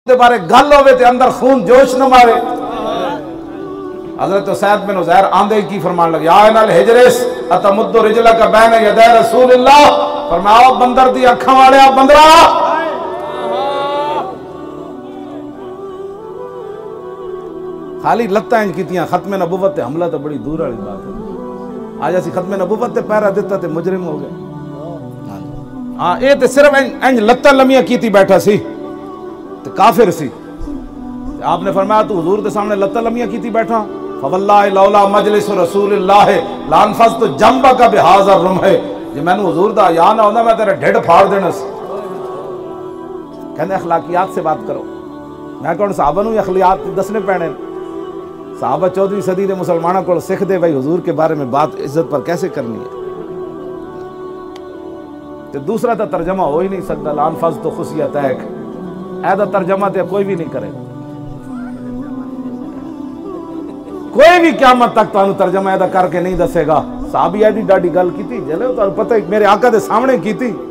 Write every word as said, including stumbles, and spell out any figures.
दे बारे गल होवे ते अंदर खून जोश न मारे। हजरत सैयद बिन उज़ैर आंदे की फरमान लगे, या नल हिजरिस अतमुद्दु रिजला का बैन यदै रसूलिल्लाह, फरमाया बंदर दी अखां वाले आ बंदरा, खाली लत्तां इंज कीतियां। खत्मे नबुवत ते हमला तो बड़ी दूर वाली बात है। आज असी खत्मे नबुवत ते पैरा दिता ते मुजरिम हो गए। हाँ ये तो सिर्फ इंज लत्तां लम्मियां कीती बैठा सी ते काफिर सी। आपने फरमाया तू हुजूर के सामने लत्तां लम्मियां कीती बैठा, फवल्लाहि लौला मजलिस रसूलिल्लाह लानफस तो जंबा का बिहाज़ा रुमह, जे मैनू हुजूर दा या ना होंदा मैं तेरा ढिड फाड़ देना सी। कहंदे अखलाकियात से बात करो। मैं कौन साहबा नूं अखलाकियात दसने पैने। साहबा चौदहवीं सदी के मुसलमानों को सीख दे भाई हुजूर के बारे में बात इज्जत पर कैसे करनी है। तो दूसरा तो तर्जमा हो ही नहीं सकता, लानफस तो खुशियत है, ऐसा तर्जमा तो कोई भी नहीं करेगा। कोई भी क़यामत तक तुहानू तर्जमा ऐसा करके नहीं दसेगा। साहबी एडी डाडी गल की, जले तो पता है मेरे आका दे सामने की थी।